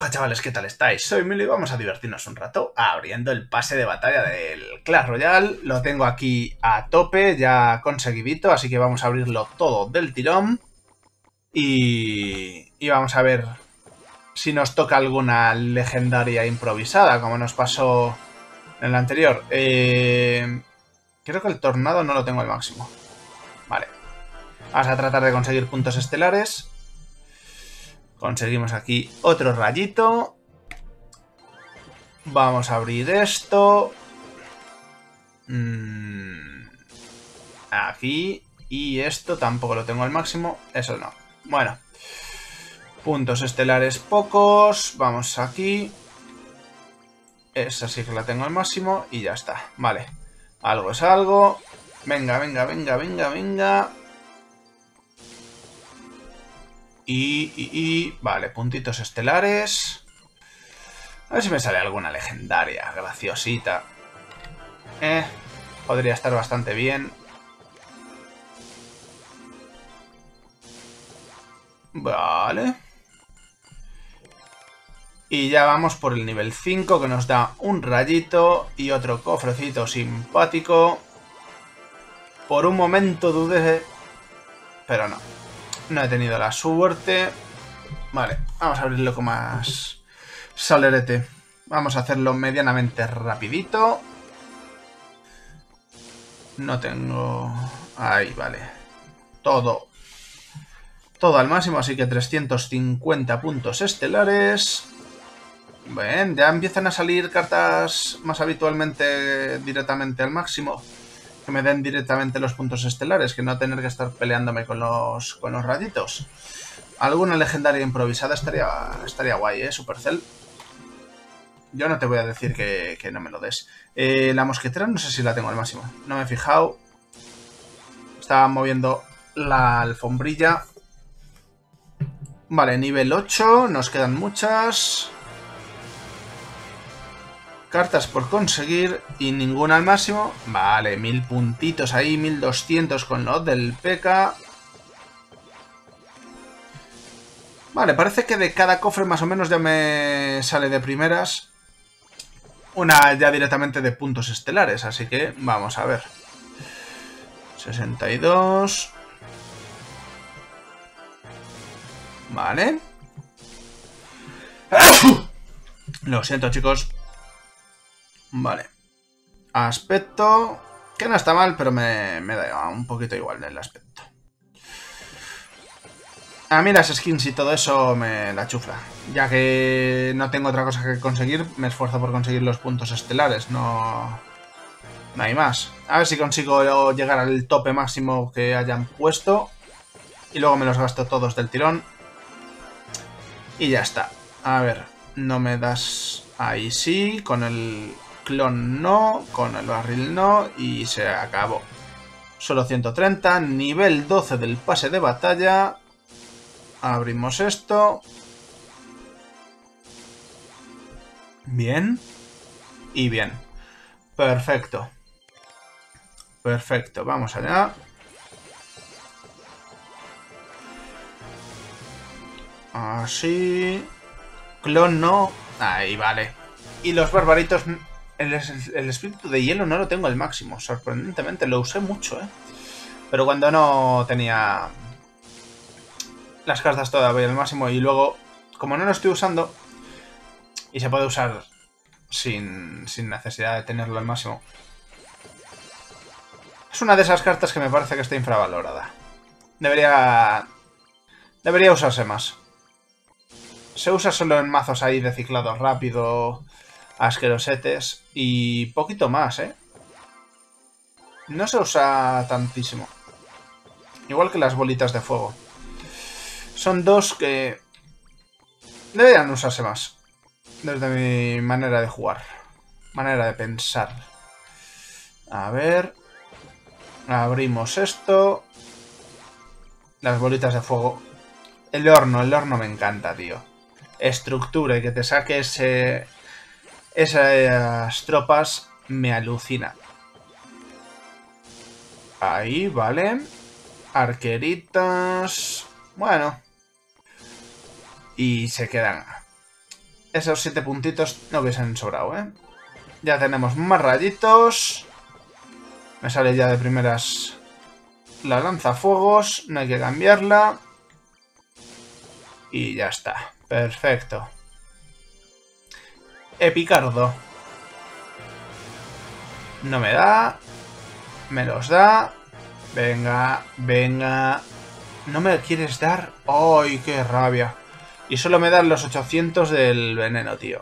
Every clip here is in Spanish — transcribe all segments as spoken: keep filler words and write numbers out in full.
Hola chavales, ¿qué tal estáis? Soy Milo y vamos a divertirnos un rato abriendo el pase de batalla del Clash Royale. Lo tengo aquí a tope, ya conseguidito, así que vamos a abrirlo todo del tirón. Y, y vamos a ver si nos toca alguna legendaria improvisada, como nos pasó en el anterior. Eh, creo que el tornado no lo tengo al máximo. Vale. Vamos a tratar de conseguir puntos estelares. Conseguimos aquí otro rayito. Vamos a abrir esto. Mm, aquí. Y esto tampoco lo tengo al máximo. Eso no. Bueno. Puntos estelares pocos. Vamos aquí. Esa sí que la tengo al máximo. Y ya está. Vale. Algo es algo. Venga, venga, venga, venga, venga. Y, y, y... Vale, puntitos estelares. A ver si me sale alguna legendaria. Graciosita. Eh... Podría estar bastante bien. Vale. Y ya vamos por el nivel cinco, que nos da un rayito y otro cofrecito simpático. Por un momento dudé, pero no. No he tenido la suerte. Vale, vamos a abrirlo con más salerete. Vamos a hacerlo medianamente rapidito. No tengo... Ahí, vale. Todo. Todo al máximo, así que trescientos cincuenta puntos estelares. Ven, ya empiezan a salir cartas más habitualmente directamente al máximo. Que me den directamente los puntos estelares, que no tener que estar peleándome con los, con los rayitos. Alguna legendaria improvisada estaría, estaría guay, ¿eh? Supercell. Yo no te voy a decir que, que no me lo des. Eh, la mosquetera no sé si la tengo al máximo. No me he fijado. Estaba moviendo la alfombrilla. Vale, nivel ocho. Nos quedan muchas cartas por conseguir y ninguna al máximo. Vale, mil puntitos ahí, mil doscientos con lo del P K. Vale, parece que de cada cofre más o menos ya me sale de primeras una ya directamente de puntos estelares, así que vamos a ver. sesenta y dos. Vale. Lo siento, chicos. Vale. Aspecto, que no está mal, pero me, me da un poquito igual el aspecto. A mí las skins y todo eso me la chufla. Ya que no tengo otra cosa que conseguir, me esfuerzo por conseguir los puntos estelares. No, no hay más. A ver si consigo llegar al tope máximo que hayan puesto. Y luego me los gasto todos del tirón. Y ya está. A ver, no me das... Ahí sí, con el clon no, con el barril no, y se acabó. Solo ciento treinta, nivel doce del pase de batalla. Abrimos esto. Bien. Y bien. Perfecto. Perfecto, vamos allá. Así. Clon no. Ahí, vale. Y los barbaritos... El, el espíritu de hielo no lo tengo al máximo. Sorprendentemente, lo usé mucho, ¿eh? Pero cuando no tenía... las cartas todavía al máximo. Y luego, como no lo estoy usando... Y se puede usar sin, sin necesidad de tenerlo al máximo. Es una de esas cartas que me parece que está infravalorada. Debería... Debería usarse más. Se usa solo en mazos ahí de ciclado rápido, asquerosetes y poquito más, ¿eh? No se usa tantísimo. Igual que las bolitas de fuego. Son dos que deberían usarse más. Desde mi manera de jugar. Manera de pensar. A ver. Abrimos esto. Las bolitas de fuego. El horno, el horno me encanta, tío. Estructura y que te saque ese, esas tropas me alucina. Ahí, vale. Arqueritas. Bueno. Y se quedan. esos siete puntitos no hubiesen sobrado, ¿eh? Ya tenemos más rayitos. Me sale ya de primeras la lanzafuegos. No hay que cambiarla. Y ya está. Perfecto. Epicardo. No me da. Me los da. Venga, venga. ¿No me quieres dar? ¡Ay, qué rabia! Y solo me dan los ochocientos del veneno, tío.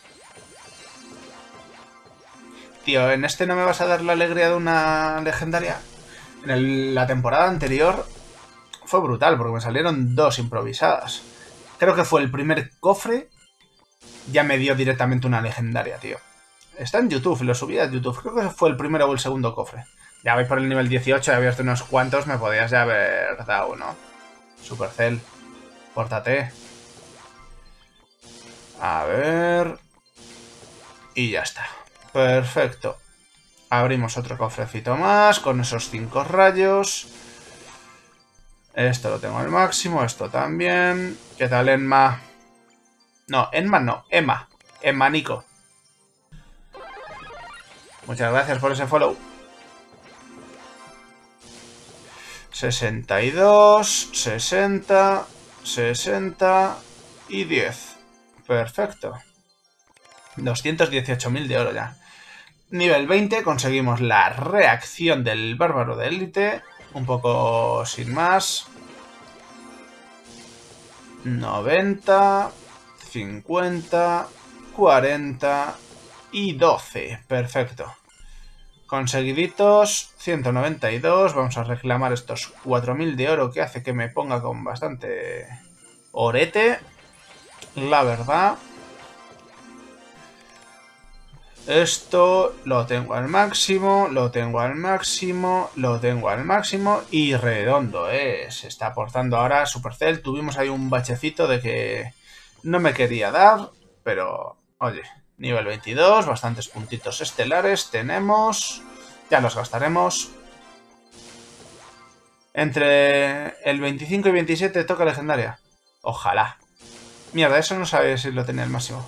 Tío, ¿en este no me vas a dar la alegría de una legendaria? En el, la temporada anterior fue brutal, porque me salieron dos improvisadas. Creo que fue el primer cofre. Ya me dio directamente una legendaria, tío. Está en YouTube, lo subí a YouTube. Creo que fue el primero o el segundo cofre. Ya voy por el nivel dieciocho, ya habías unos cuantos, me podías ya haber dado, ¿no? Supercell, pórtate. A ver... Y ya está. Perfecto. Abrimos otro cofrecito más con esos cinco rayos. Esto lo tengo al máximo, esto también. ¿Qué tal, Enma? No, Enma no, Emma. Emma Nico. Muchas gracias por ese follow. sesenta y dos, sesenta, sesenta y diez. Perfecto. doscientos dieciocho mil de oro ya. Nivel veinte, conseguimos la reacción del bárbaro de élite. Un poco sin más. noventa, cincuenta, cuarenta y doce. Perfecto. Conseguiditos, ciento noventa y dos. Vamos a reclamar estos cuatro mil de oro que hace que me ponga con bastante orete. La verdad. Esto lo tengo al máximo, lo tengo al máximo, lo tengo al máximo y redondo, ¿eh? Se está aportando ahora Supercell. Tuvimos ahí un bachecito de que no me quería dar, pero oye, nivel veintidós, bastantes puntitos estelares tenemos. Ya los gastaremos. Entre el veinticinco y veintisiete toca legendaria. Ojalá. Mierda, eso no sabía si lo tenía al máximo.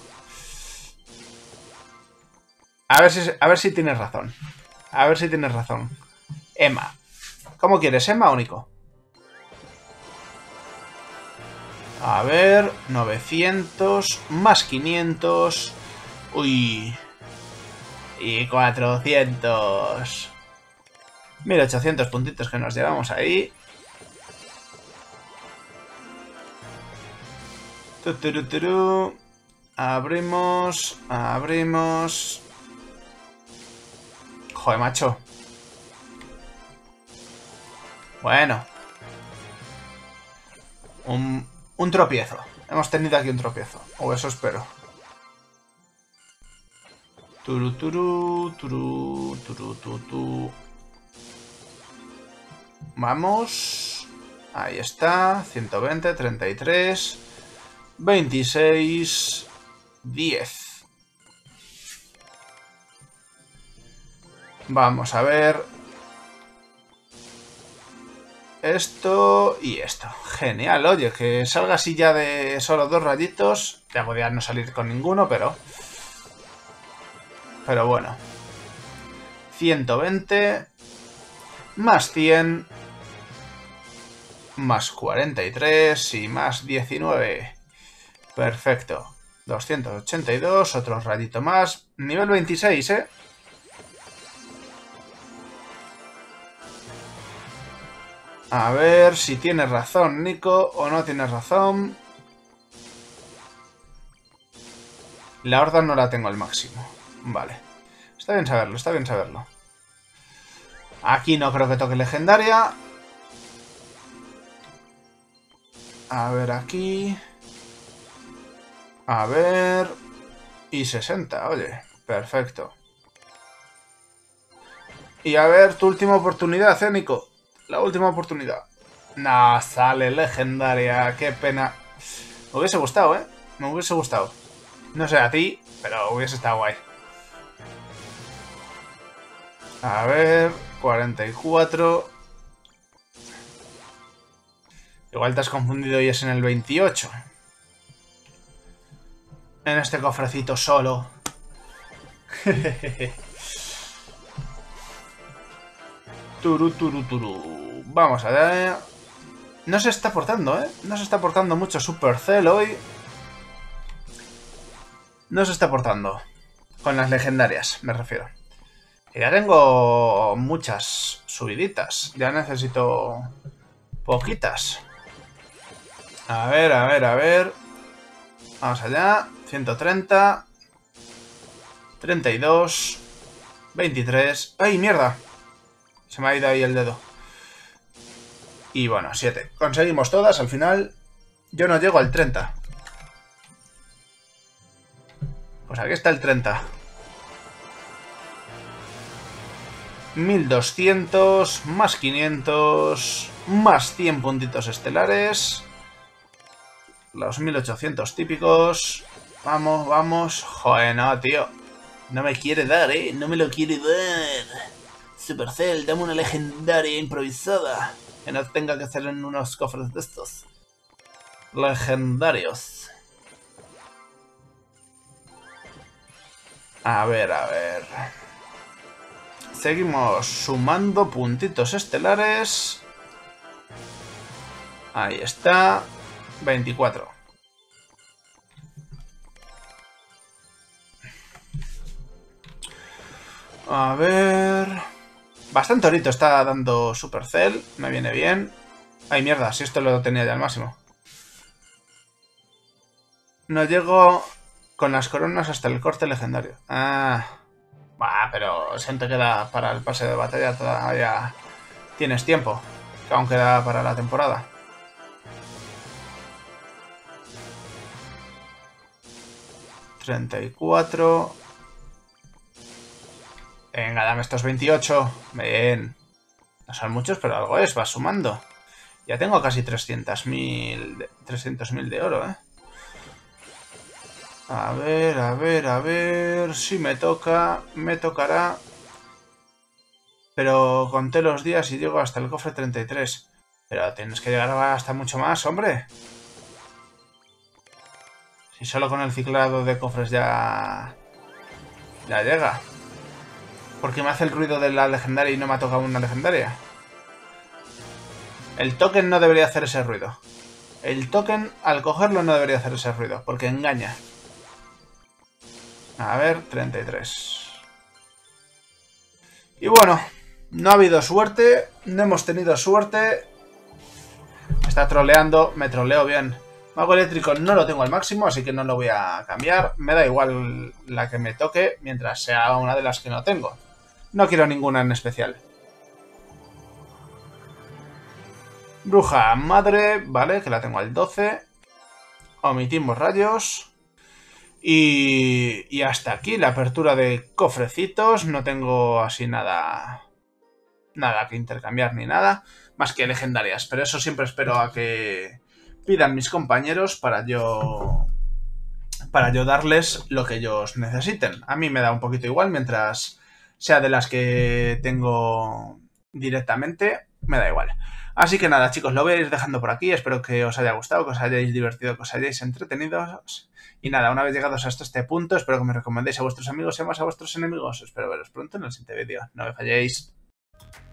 A ver si, a ver si tienes razón. A ver si tienes razón. Emma. ¿Cómo quieres, Emma o Nico? A ver, novecientos más quinientos. Uy. Y cuatrocientos. mil ochocientos puntitos que nos llevamos ahí. Tuturuturu. Abrimos. Abrimos. Joder, macho. Bueno. Un, un tropiezo. Hemos tenido aquí un tropiezo. O eso espero. Turu, turu, turu, turu, turu, turu. Vamos. Ahí está. ciento veinte, treinta y tres, veintiséis, diez. Vamos a ver. Esto y esto. Genial, oye, que salga así ya de solo dos rayitos. Ya podría no salir con ninguno, pero... Pero bueno. ciento veinte. Más cien. Más cuarenta y tres. Y más diecinueve. Perfecto. doscientos ochenta y dos. Otro rayito más. Nivel veintiséis, ¿eh? A ver si tienes razón, Nico, o no tienes razón. La horda no la tengo al máximo. Vale. Está bien saberlo, está bien saberlo. Aquí no creo que toque legendaria. A ver aquí. A ver... Y sesenta, oye. Perfecto. Y a ver tu última oportunidad, ¿eh, Nico? La última oportunidad. No, sale legendaria. Qué pena. Me hubiese gustado, ¿eh? Me hubiese gustado. No sé a ti, pero hubiese estado guay. A ver... cuarenta y cuatro. Igual te has confundido y es en el veintiocho. En este cofrecito solo. Turu, turu, turu. Vamos a ver. No se está portando, ¿eh? No se está portando mucho Supercell hoy. No se está portando. Con las legendarias, me refiero. Y ya tengo muchas subiditas. Ya necesito poquitas. A ver, a ver, a ver. Vamos allá. ciento treinta. treinta y dos. veintitrés. ¡Ay, mierda! Se me ha ido ahí el dedo. Y bueno, siete. Conseguimos todas. Al final yo no llego al treinta. Pues aquí está el treinta. mil doscientos, más quinientos, más cien puntitos estelares. Los mil ochocientos típicos. Vamos, vamos. Joder, no, tío. No me quiere dar, ¿eh? No me lo quiere dar. Supercell, dame una legendaria improvisada. Que no tenga que hacer en unos cofres de estos. Legendarios. A ver, a ver. Seguimos sumando puntitos estelares. Ahí está. veinticuatro. A ver... Bastante ahorita está dando Supercell. Me viene bien. Ay, mierda, si esto lo tenía ya al máximo. No llego con las coronas hasta el corte legendario. Ah... Bah, pero siempre queda para el pase de batalla, todavía tienes tiempo, que aún queda para la temporada. treinta y cuatro. Venga, dame estos veintiocho. Bien. No son muchos, pero algo es, va sumando. Ya tengo casi trescientos mil de oro, ¿eh? A ver, a ver, a ver... Si me toca, me tocará... Pero conté los días y llego hasta el cofre treinta y tres. Pero tienes que llegar hasta mucho más, hombre. Si solo con el ciclado de cofres ya... Ya llega. ¿Por qué me hace el ruido de la legendaria y no me ha tocado una legendaria? El token no debería hacer ese ruido. El token, al cogerlo, no debería hacer ese ruido, porque engaña. A ver, treinta y tres. Y bueno, no ha habido suerte, no hemos tenido suerte. Está troleando, me troleo bien. Mago eléctrico no lo tengo al máximo, así que no lo voy a cambiar. Me da igual la que me toque, mientras sea una de las que no tengo. No quiero ninguna en especial. Bruja madre, vale, que la tengo al doce. Omitimos rayos. Y, y hasta aquí la apertura de cofrecitos. No tengo así nada nada que intercambiar ni nada, más que legendarias. Pero eso siempre espero a que pidan mis compañeros para yo para yo darles lo que ellos necesiten. A mí me da un poquito igual, mientras sea de las que tengo directamente, me da igual. Así que nada, chicos, lo voy a ir dejando por aquí. Espero que os haya gustado, que os hayáis divertido, que os hayáis entretenido. Y nada, una vez llegados hasta este punto, espero que me recomendéis a vuestros amigos y más a vuestros enemigos. Espero veros pronto en el siguiente vídeo. No me falléis.